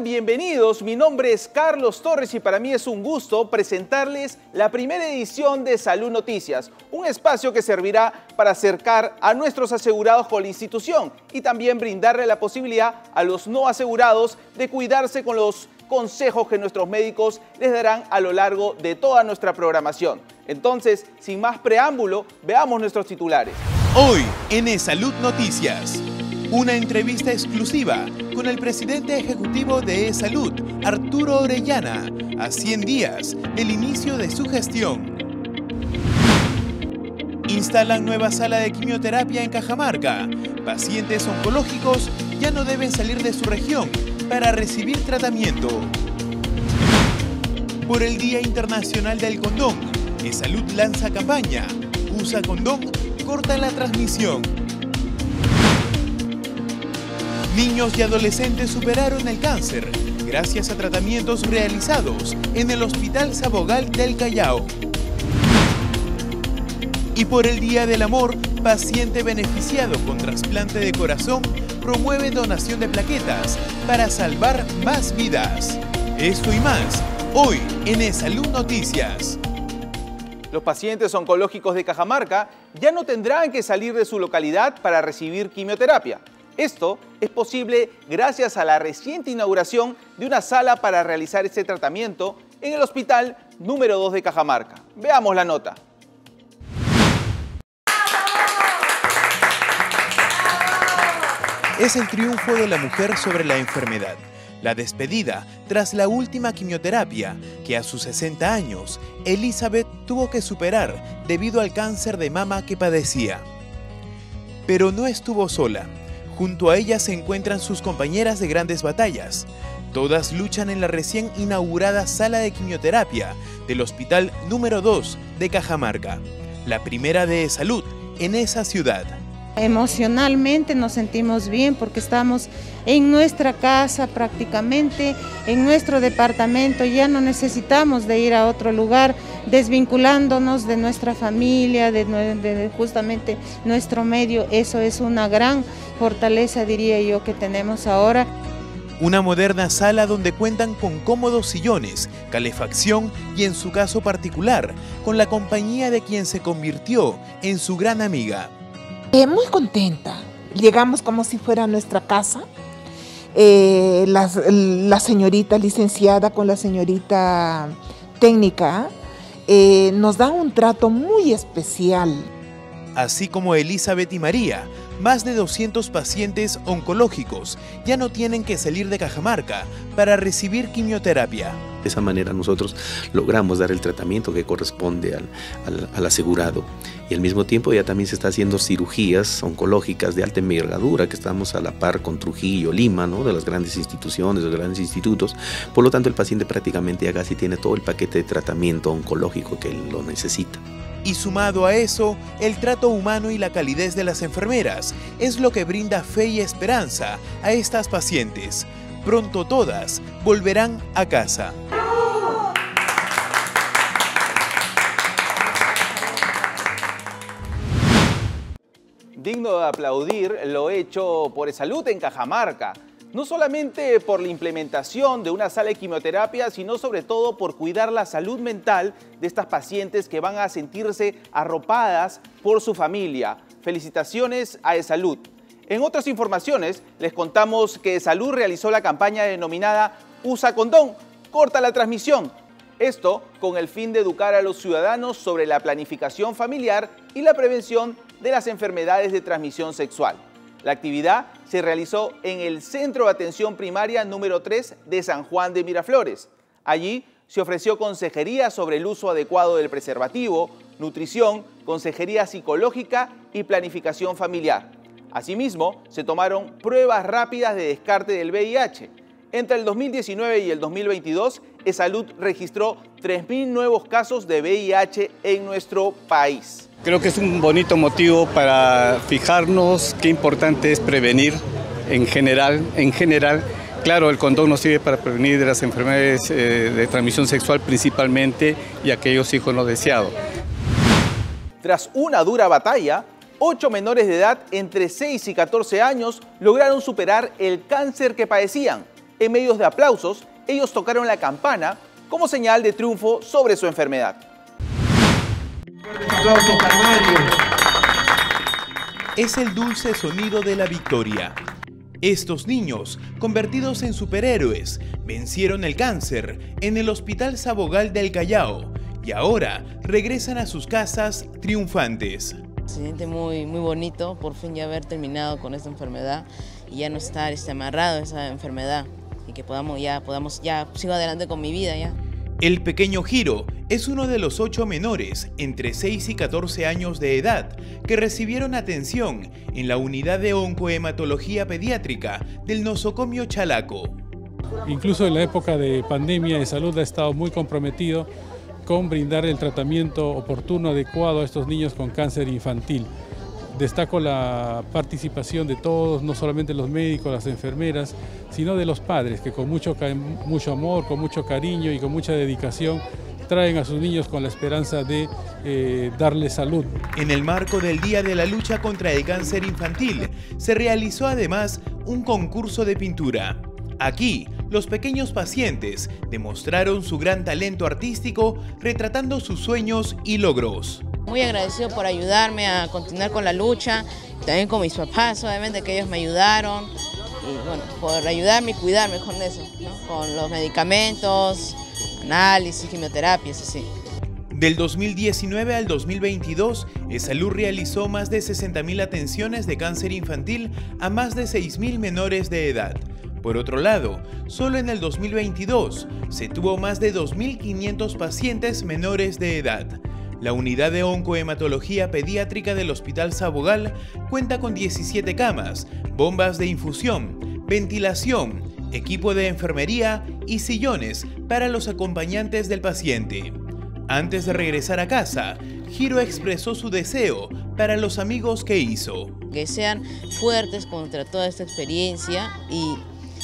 Sean bienvenidos, mi nombre es Carlos Torres y para mí es un gusto presentarles la primera edición de Salud Noticias, un espacio que servirá para acercar a nuestros asegurados con la institución y también brindarle la posibilidad a los no asegurados de cuidarse con los consejos que nuestros médicos les darán a lo largo de toda nuestra programación. Entonces, sin más preámbulo, veamos nuestros titulares. Hoy en Salud Noticias, una entrevista exclusiva con el presidente ejecutivo de eSalud, Arturo Orellana, a 100 días del inicio de su gestión. Instalan nueva sala de quimioterapia en Cajamarca. Pacientes oncológicos ya no deben salir de su región para recibir tratamiento. Por el Día Internacional del Condón, eSalud lanza campaña Usa condón, corta la transmisión. Niños y adolescentes superaron el cáncer gracias a tratamientos realizados en el Hospital Sabogal del Callao. Y por el Día del Amor, paciente beneficiado con trasplante de corazón promueve donación de plaquetas para salvar más vidas. Esto y más, hoy en eSalud Noticias. Los pacientes oncológicos de Cajamarca ya no tendrán que salir de su localidad para recibir quimioterapia. Esto es posible gracias a la reciente inauguración de una sala para realizar este tratamiento en el Hospital número 2 de Cajamarca. Veamos la nota. Es el triunfo de la mujer sobre la enfermedad. La despedida tras la última quimioterapia que a sus 60 años Elizabeth tuvo que superar debido al cáncer de mama que padecía. Pero no estuvo sola. Junto a ella se encuentran sus compañeras de grandes batallas. Todas luchan en la recién inaugurada sala de quimioterapia del Hospital número 2 de Cajamarca, la primera de eSalud en esa ciudad. Emocionalmente nos sentimos bien porque estamos en nuestra casa prácticamente, en nuestro departamento, ya no necesitamos de ir a otro lugar, desvinculándonos de nuestra familia, de justamente nuestro medio. Eso es una gran fortaleza, diría yo, que tenemos ahora. Una moderna sala donde cuentan con cómodos sillones, calefacción y en su caso particular, con la compañía de quien se convirtió en su gran amiga. Muy contenta, llegamos como si fuera nuestra casa, la señorita licenciada con la señorita técnica nos dan un trato muy especial. Así como Elizabeth y María, más de 200 pacientes oncológicos ya no tienen que salir de Cajamarca para recibir quimioterapia. De esa manera nosotros logramos dar el tratamiento que corresponde al asegurado y al mismo tiempo ya también se está haciendo cirugías oncológicas de alta envergadura que estamos a la par con Trujillo, Lima, ¿no? De las grandes instituciones, de los grandes institutos. Por lo tanto el paciente prácticamente ya casi tiene todo el paquete de tratamiento oncológico que él lo necesita. Y sumado a eso, el trato humano y la calidez de las enfermeras es lo que brinda fe y esperanza a estas pacientes. Pronto todas volverán a casa. Digno de aplaudir lo hecho por eSalud en Cajamarca, no solamente por la implementación de una sala de quimioterapia, sino sobre todo por cuidar la salud mental de estas pacientes que van a sentirse arropadas por su familia. Felicitaciones a eSalud. En otras informaciones, les contamos que eSalud realizó la campaña denominada Usa condón, corta la transmisión. Esto con el fin de educar a los ciudadanos sobre la planificación familiar y la prevención de las enfermedades de transmisión sexual. La actividad se realizó en el Centro de Atención Primaria número 3 de San Juan de Miraflores. Allí se ofreció consejería sobre el uso adecuado del preservativo, nutrición, consejería psicológica y planificación familiar. Asimismo, se tomaron pruebas rápidas de descarte del VIH. Entre el 2019 y el 2022, eSalud registró 3.000 nuevos casos de VIH en nuestro país. Creo que es un bonito motivo para fijarnos qué importante es prevenir en general. Claro, el condón nos sirve para prevenir de las enfermedades de transmisión sexual principalmente y aquellos hijos no deseados. Tras una dura batalla, 8 menores de edad entre 6 y 14 años lograron superar el cáncer que padecían. En medio de aplausos, ellos tocaron la campana como señal de triunfo sobre su enfermedad. Es el dulce sonido de la victoria. Estos niños, convertidos en superhéroes, vencieron el cáncer en el Hospital Sabogal del Callao y ahora regresan a sus casas triunfantes. Se siente muy bonito por fin ya haber terminado con esta enfermedad y ya no estar amarrado a esa enfermedad y que podamos sigo adelante con mi vida ya. El pequeño Giro es uno de los 8 menores entre 6 y 14 años de edad que recibieron atención en la unidad de oncohematología pediátrica del nosocomio Chalaco. Incluso en la época de pandemia de salud ha estado muy comprometido con brindar el tratamiento oportuno, adecuado a estos niños con cáncer infantil. Destaco la participación de todos, no solamente los médicos, las enfermeras, sino de los padres, que con mucho amor, con mucho cariño y con mucha dedicación traen a sus niños con la esperanza de darles salud. En el marco del Día de la Lucha contra el Cáncer Infantil, se realizó además un concurso de pintura. Aquí, los pequeños pacientes demostraron su gran talento artístico retratando sus sueños y logros. Muy agradecido por ayudarme a continuar con la lucha, también con mis papás, obviamente que ellos me ayudaron, y bueno, por ayudarme y cuidarme con eso, ¿no? Con los medicamentos, análisis, quimioterapias, así. Del 2019 al 2022, ESalud realizó más de 60.000 atenciones de cáncer infantil a más de 6.000 menores de edad. Por otro lado, solo en el 2022 se tuvo más de 2.500 pacientes menores de edad. La unidad de oncohematología pediátrica del Hospital Sabogal cuenta con 17 camas, bombas de infusión, ventilación, equipo de enfermería y sillones para los acompañantes del paciente. Antes de regresar a casa, Giro expresó su deseo para los amigos que hizo. Que sean fuertes contra toda esta experiencia y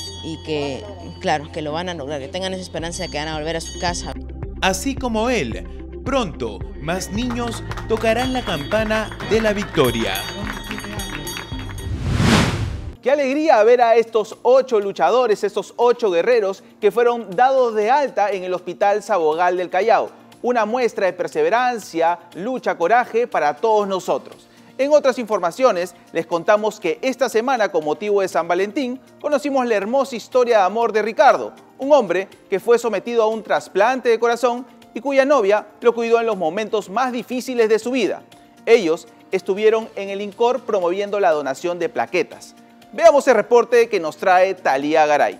que, claro, que lo van a lograr, que tengan esa esperanza de que van a volver a su casa. Así como él, pronto más niños tocarán la campana de la victoria. Qué alegría ver a estos 8 luchadores, estos 8 guerreros que fueron dados de alta en el Hospital Sabogal del Callao. Una muestra de perseverancia, lucha, coraje para todos nosotros. En otras informaciones, les contamos que esta semana, con motivo de San Valentín, conocimos la hermosa historia de amor de Ricardo, un hombre que fue sometido a un trasplante de corazón y cuya novia lo cuidó en los momentos más difíciles de su vida. Ellos estuvieron en el INCOR promoviendo la donación de plaquetas. Veamos el reporte que nos trae Talía Garay.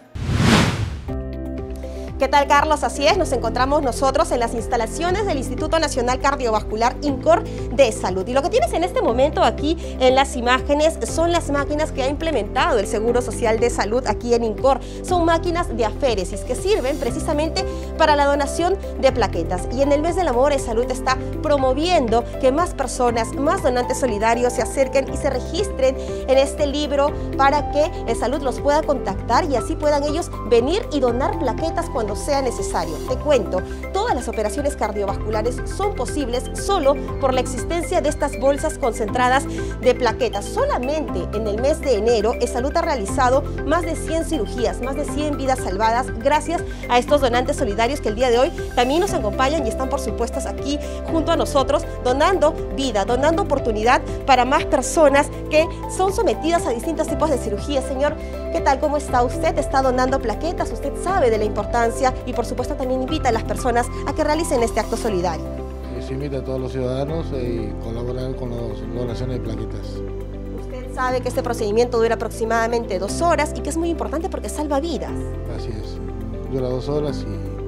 ¿Qué tal, Carlos? Así es, nos encontramos nosotros en las instalaciones del Instituto Nacional Cardiovascular INCOR de Salud. Y lo que tienes en este momento aquí en las imágenes son las máquinas que ha implementado el Seguro Social de Salud aquí en INCOR. Son máquinas de aféresis que sirven precisamente para la donación de plaquetas. Y en el mes del amor, ESalud está promoviendo que más personas, más donantes solidarios se acerquen y se registren en este libro para que ESalud los pueda contactar y así puedan ellos venir y donar plaquetas cuando sea necesario. Te cuento, todas las operaciones cardiovasculares son posibles solo por la existencia de estas bolsas concentradas de plaquetas. Solamente en el mes de enero, ESalud ha realizado más de 100 cirugías, más de 100 vidas salvadas gracias a estos donantes solidarios que el día de hoy también nos acompañan y están por supuesto aquí junto a nosotros donando vida, donando oportunidad para más personas que son sometidas a distintos tipos de cirugías. Señor, ¿qué tal? ¿Cómo está usted? Está donando plaquetas, usted sabe de la importancia y por supuesto también invita a las personas a que realicen este acto solidario. Se invita a todos los ciudadanos y colaborar con las donaciones de plaquetas. Usted sabe que este procedimiento dura aproximadamente 2 horas y que es muy importante porque salva vidas. Así es, dura 2 horas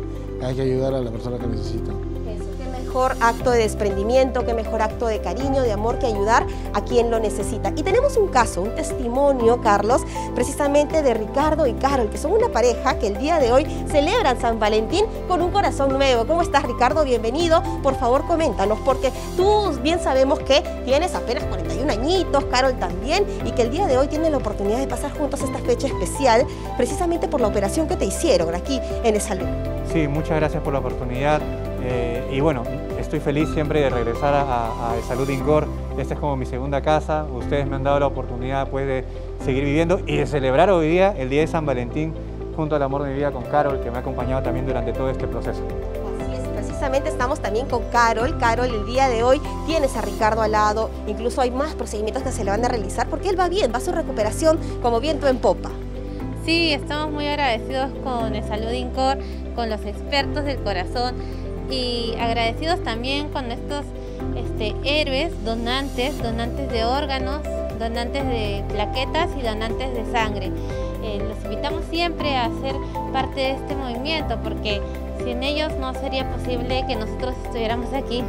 y hay que ayudar a la persona que necesita. Qué mejor acto de desprendimiento, qué mejor acto de cariño, de amor que ayudar a quien lo necesita. Y tenemos un caso, un testimonio, Carlos, precisamente de Ricardo y Carol, que son una pareja que el día de hoy celebran San Valentín con un corazón nuevo. ¿Cómo estás, Ricardo? Bienvenido. Por favor, coméntanos, porque tú bien sabemos que tienes apenas 41 añitos, Carol también, y que el día de hoy tienen la oportunidad de pasar juntos esta fecha especial, precisamente por la operación que te hicieron aquí en ESalud. Sí, muchas gracias por la oportunidad. Y bueno, estoy feliz siempre de regresar a ESalud INCOR. Esta es como mi segunda casa. Ustedes me han dado la oportunidad pues, de seguir viviendo y de celebrar hoy día, el día de San Valentín, junto al amor de mi vida con Carol, que me ha acompañado también durante todo este proceso. Así es, precisamente estamos también con Carol. Carol, el día de hoy tienes a Ricardo al lado, incluso hay más procedimientos que se le van a realizar porque él va bien, va a su recuperación como viento en popa. Sí, estamos muy agradecidos con el Salud Incor, con los expertos del corazón y agradecidos también con estos héroes, donantes de órganos, donantes de plaquetas y donantes de sangre. Los invitamos siempre a ser parte de este movimiento porque sin ellos no sería posible que nosotros estuviéramos aquí.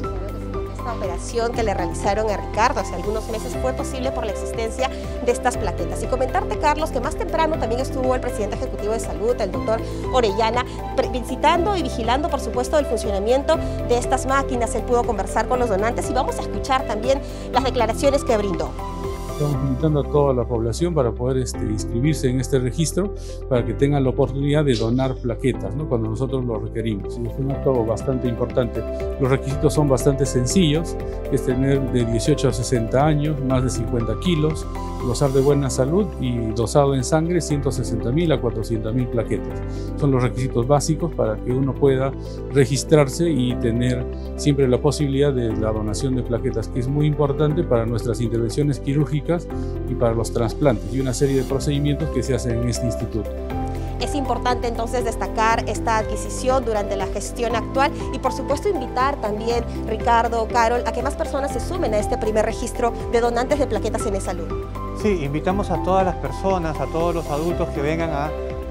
Esta operación que le realizaron a Ricardo hace algunos meses fue posible por la existencia de estas plaquetas. Y comentarte, Carlos, que más temprano también estuvo el presidente ejecutivo de salud, el doctor Orellana, visitando y vigilando, por supuesto, el funcionamiento de estas máquinas. Él pudo conversar con los donantes y vamos a escuchar también las declaraciones que brindó. Estamos invitando a toda la población para poder inscribirse en este registro para que tengan la oportunidad de donar plaquetas, ¿no?, cuando nosotros lo requerimos. Y es un acto bastante importante. Los requisitos son bastante sencillos, es tener de 18 a 60 años, más de 50 kilos, gozar de buena salud y dosado en sangre 160.000 a 400.000 plaquetas. Son los requisitos básicos para que uno pueda registrarse y tener siempre la posibilidad de la donación de plaquetas, que es muy importante para nuestras intervenciones quirúrgicas y para los trasplantes y una serie de procedimientos que se hacen en este instituto. Es importante entonces destacar esta adquisición durante la gestión actual y por supuesto invitar también, Ricardo, Carol, a que más personas se sumen a este primer registro de donantes de plaquetas en salud. Sí, invitamos a todas las personas, a todos los adultos que vengan a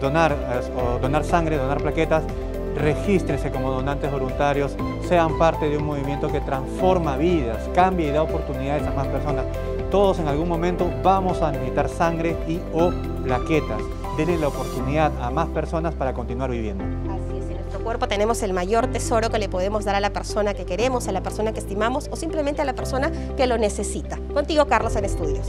donar sangre, donar plaquetas. Regístrense como donantes voluntarios, sean parte de un movimiento que transforma vidas, cambia y da oportunidades a más personas. Todos en algún momento vamos a necesitar sangre y o plaquetas. Denle la oportunidad a más personas para continuar viviendo. Así es, en nuestro cuerpo tenemos el mayor tesoro que le podemos dar a la persona que queremos, a la persona que estimamos o simplemente a la persona que lo necesita. Contigo, Carlos, en estudios.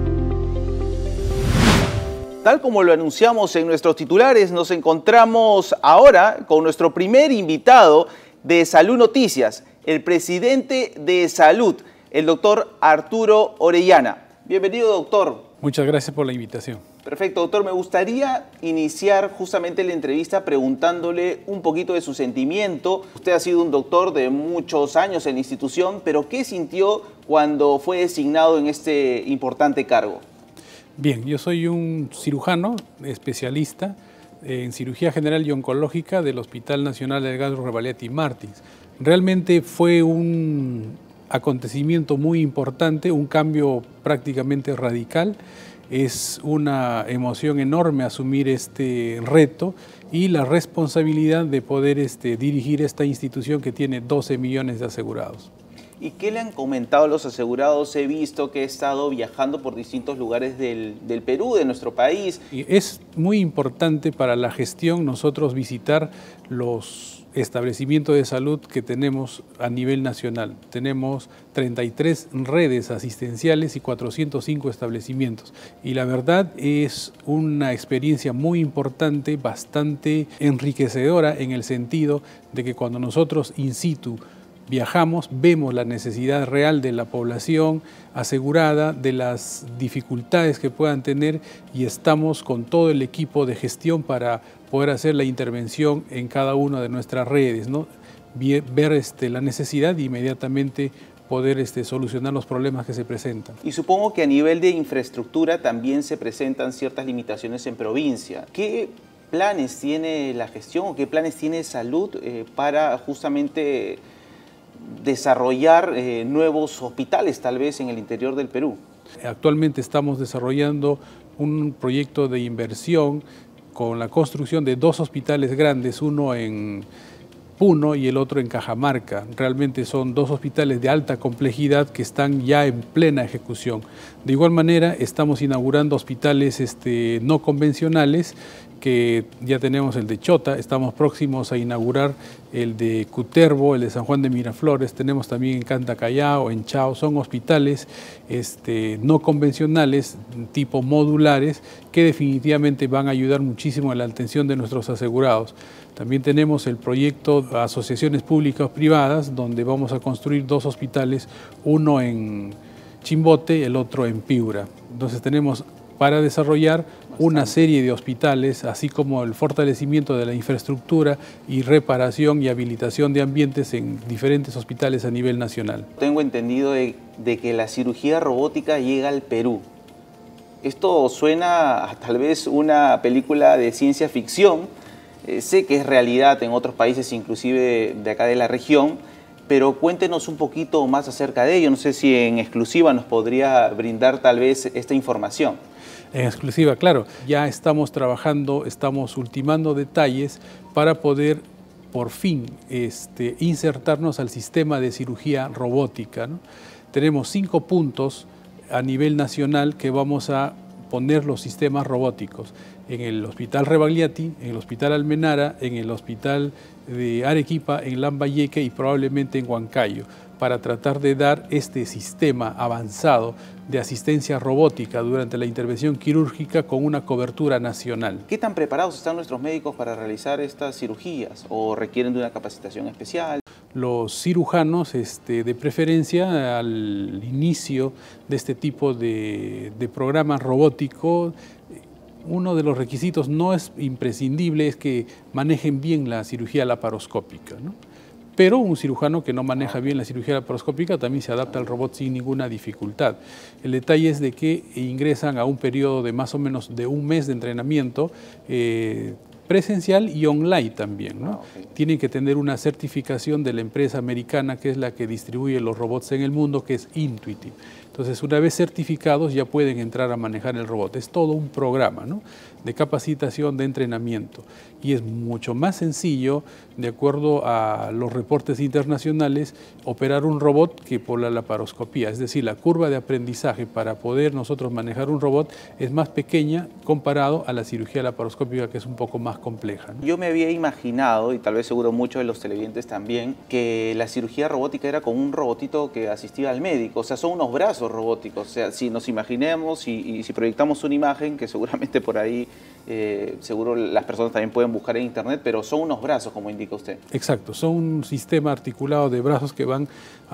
Tal como lo anunciamos en nuestros titulares, nos encontramos ahora con nuestro primer invitado de Salud Noticias, el presidente de Salud, el doctor Arturo Orellana. Bienvenido, doctor. Muchas gracias por la invitación. Perfecto, doctor. Me gustaría iniciar justamente la entrevista preguntándole un poquito de su sentimiento. Usted ha sido un doctor de muchos años en la institución, pero ¿qué sintió cuando fue designado en este importante cargo? Bien, yo soy un cirujano especialista en cirugía general y oncológica del Hospital Nacional Edgardo Rebagliati Martins. Realmente fue un acontecimiento muy importante, un cambio prácticamente radical. Es una emoción enorme asumir este reto y la responsabilidad de poder dirigir esta institución que tiene 12 millones de asegurados. ¿Y qué le han comentado los asegurados? He visto que he estado viajando por distintos lugares del Perú, de nuestro país. Es muy importante para la gestión nosotros visitar los establecimientos de salud que tenemos a nivel nacional. Tenemos 33 redes asistenciales y 405 establecimientos. Y la verdad es una experiencia muy importante, bastante enriquecedora en el sentido de que cuando nosotros in situ viajamos, vemos la necesidad real de la población asegurada, de las dificultades que puedan tener y estamos con todo el equipo de gestión para poder hacer la intervención en cada una de nuestras redes, ¿no? Ver la necesidad e inmediatamente poder solucionar los problemas que se presentan. Y supongo que a nivel de infraestructura también se presentan ciertas limitaciones en provincia. ¿Qué planes tiene la gestión o qué planes tiene salud para justamente desarrollar nuevos hospitales tal vez en el interior del Perú? Actualmente estamos desarrollando un proyecto de inversión con la construcción de 2 hospitales grandes, uno en Puno y el otro en Cajamarca. Realmente son 2 hospitales de alta complejidad que están ya en plena ejecución. De igual manera estamos inaugurando hospitales no convencionales, que ya tenemos el de Chota, estamos próximos a inaugurar el de Cutervo, el de San Juan de Miraflores, tenemos también en Canta Callao, en Chao, son hospitales no convencionales, tipo modulares, que definitivamente van a ayudar muchísimo en la atención de nuestros asegurados. También tenemos el proyecto de asociaciones públicas privadas, donde vamos a construir 2 hospitales, uno en Chimbote, el otro en Piura. Entonces tenemos para desarrollar una serie de hospitales, así como el fortalecimiento de la infraestructura y reparación y habilitación de ambientes en diferentes hospitales a nivel nacional. Tengo entendido de que la cirugía robótica llega al Perú. Esto suena a tal vez una película de ciencia ficción. Sé que es realidad en otros países, inclusive de acá de la región, pero cuéntenos un poquito más acerca de ello. No sé si en exclusiva nos podría brindar tal vez esta información. En exclusiva, claro. Ya estamos trabajando, estamos ultimando detalles para poder por fin insertarnos al sistema de cirugía robótica, ¿no? Tenemos 5 puntos a nivel nacional que vamos a poner los sistemas robóticos. En el Hospital Rebagliati, en el Hospital Almenara, en el Hospital de Arequipa, en Lambayeque y probablemente en Huancayo, para tratar de dar este sistema avanzado de asistencia robótica durante la intervención quirúrgica con una cobertura nacional. ¿Qué tan preparados están nuestros médicos para realizar estas cirugías o requieren de una capacitación especial? Los cirujanos, de preferencia, al inicio de este tipo de programa robótico, uno de los requisitos no es imprescindible, es que manejen bien la cirugía laparoscópica, ¿no? Pero un cirujano que no maneja bien la cirugía laparoscópica también se adapta al robot sin ninguna dificultad. El detalle es de que ingresan a un periodo de más o menos de un mes de entrenamiento presencial y online también, ¿no? Tienen que tener una certificación de la empresa americana que es la que distribuye los robots en el mundo, que es Intuitive. Entonces, una vez certificados ya pueden entrar a manejar el robot. Es todo un programa, ¿no?, de capacitación, de entrenamiento. Y es mucho más sencillo, de acuerdo a los reportes internacionales, operar un robot que por la laparoscopía. Es decir, la curva de aprendizaje para poder nosotros manejar un robot es más pequeña comparado a la cirugía laparoscópica, que es un poco más compleja, ¿no? Yo me había imaginado, y tal vez seguro muchos de los televidentes también, que la cirugía robótica era como un robotito que asistía al médico. O sea, son unos brazos robóticos. O sea, si nos imaginemos y si proyectamos una imagen, que seguramente por ahí seguro las personas también pueden buscar en internet, pero son unos brazos, como indica usted. Exacto, son un sistema articulado de brazos que van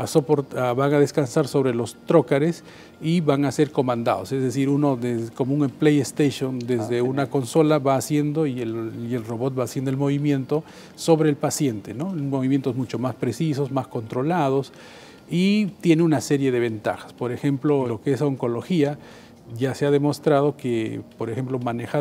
a descansar sobre los trócares y van a ser comandados. Es decir, uno como un PlayStation, desde una consola va haciendo y el robot va haciendo el movimiento sobre el paciente, ¿no? Movimientos mucho más precisos, más controlados, y tiene una serie de ventajas. Por ejemplo, lo que es oncología, ya se ha demostrado que, por ejemplo, manejar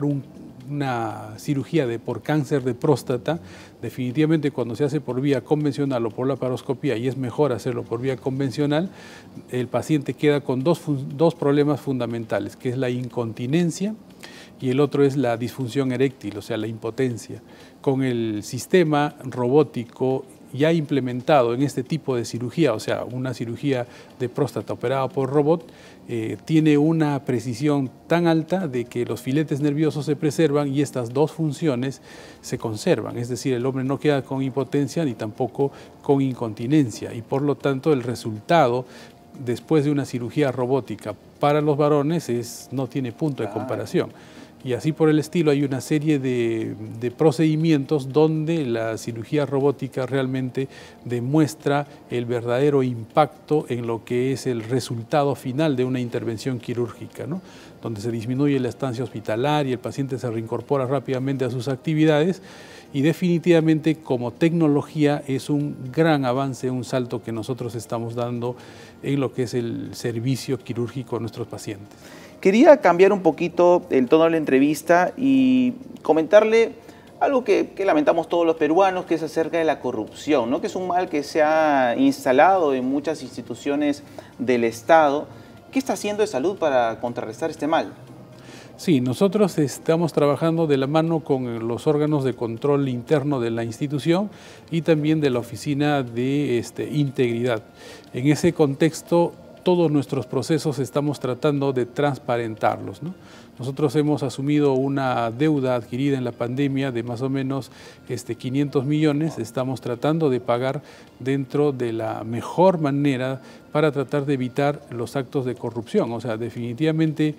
una cirugía por cáncer de próstata, definitivamente cuando se hace por vía convencional o por laparoscopía, y es mejor hacerlo por vía convencional, el paciente queda con dos problemas fundamentales, que es la incontinencia y el otro es la disfunción eréctil, o sea, la impotencia. Con el sistema robótico ya implementado en este tipo de cirugía, o sea, una cirugía de próstata operada por robot, tiene una precisión tan alta de que los filetes nerviosos se preservan y estas dos funciones se conservan. Es decir, el hombre no queda con impotencia ni tampoco con incontinencia, y por lo tanto el resultado después de una cirugía robótica para los varones no tiene punto de comparación. Y así por el estilo hay una serie de procedimientos donde la cirugía robótica realmente demuestra el verdadero impacto en lo que es el resultado final de una intervención quirúrgica, ¿no?, donde se disminuye la estancia hospitalaria, el paciente se reincorpora rápidamente a sus actividades, y definitivamente como tecnología es un gran avance, un salto que nosotros estamos dando en lo que es el servicio quirúrgico a nuestros pacientes. Quería cambiar un poquito el tono de la entrevista y comentarle algo que lamentamos todos los peruanos, que es acerca de la corrupción, ¿no?, que es un mal que se ha instalado en muchas instituciones del Estado. ¿Qué está haciendo de salud para contrarrestar este mal? Sí, nosotros estamos trabajando de la mano con los órganos de control interno de la institución y también de la Oficina de Integridad. En ese contexto, todos nuestros procesos estamos tratando de transparentarlos, ¿no? Nosotros hemos asumido una deuda adquirida en la pandemia de más o menos 500 millones, estamos tratando de pagar dentro de la mejor manera para tratar de evitar los actos de corrupción. O sea, definitivamente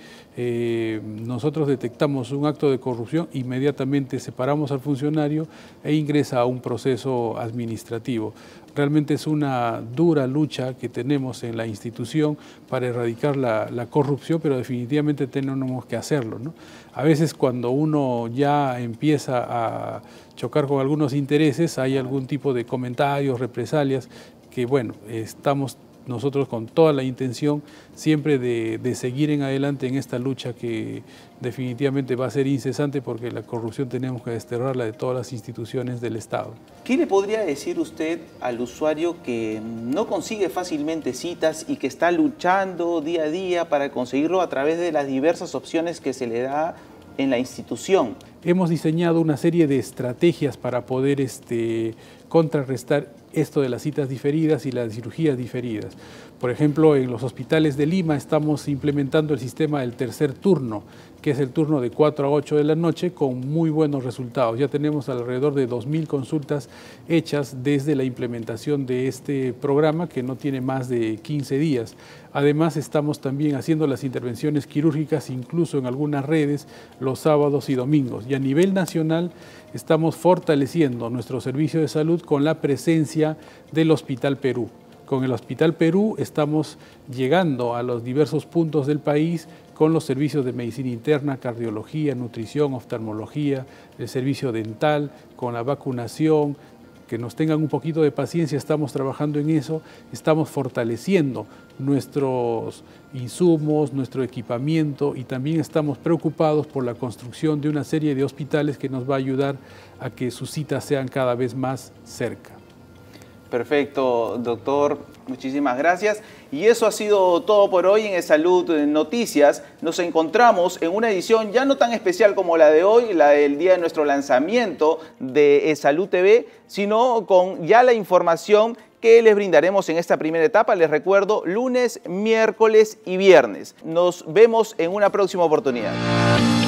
nosotros detectamos un acto de corrupción, inmediatamente separamos al funcionario e ingresa a un proceso administrativo. Realmente es una dura lucha que tenemos en la institución para erradicar la corrupción, pero definitivamente tenemos que hacerlo, ¿no? A veces cuando uno ya empieza a chocar con algunos intereses, hay algún tipo de comentarios, represalias, que bueno, estamos nosotros con toda la intención siempre de seguir en adelante en esta lucha que definitivamente va a ser incesante, porque la corrupción tenemos que desterrarla de todas las instituciones del Estado. ¿Qué le podría decir usted al usuario que no consigue fácilmente citas y que está luchando día a día para conseguirlo a través de las diversas opciones que se le da en la institución? Hemos diseñado una serie de estrategias para poder contrarrestar esto de las citas diferidas y las cirugías diferidas. Por ejemplo, en los hospitales de Lima estamos implementando el sistema del tercer turno, que es el turno de 4 a 8 de la noche, con muy buenos resultados. Ya tenemos alrededor de 2.000 consultas hechas desde la implementación de este programa, que no tiene más de 15 días. Además, estamos también haciendo las intervenciones quirúrgicas, incluso en algunas redes, los sábados y domingos. Y a nivel nacional estamos fortaleciendo nuestro servicio de salud con la presencia del Hospital Perú. Con el Hospital Perú estamos llegando a los diversos puntos del país con los servicios de medicina interna, cardiología, nutrición, oftalmología, el servicio dental, con la vacunación. Que nos tengan un poquito de paciencia, estamos trabajando en eso, estamos fortaleciendo nuestros insumos, nuestro equipamiento, y también estamos preocupados por la construcción de una serie de hospitales que nos va a ayudar a que sus citas sean cada vez más cerca. Perfecto, doctor. Muchísimas gracias. Y eso ha sido todo por hoy en Salud Noticias. Nos encontramos en una edición ya no tan especial como la de hoy, la del día de nuestro lanzamiento de Salud TV, sino con ya la información que les brindaremos en esta primera etapa. Les recuerdo, lunes, miércoles y viernes. Nos vemos en una próxima oportunidad.